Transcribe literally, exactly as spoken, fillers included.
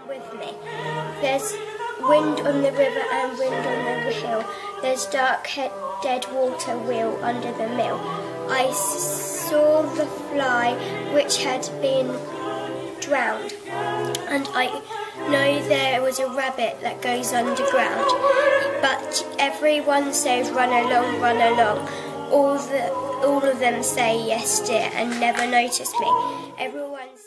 with me. There's wind on the river and wind on the hill. There's dark dead water wheel under the mill. I saw the fly which had been drowned, and I know there was a rabbit that goes underground. But everyone says run along, run along. All the all of them say yes dear and never notice me. Everyone's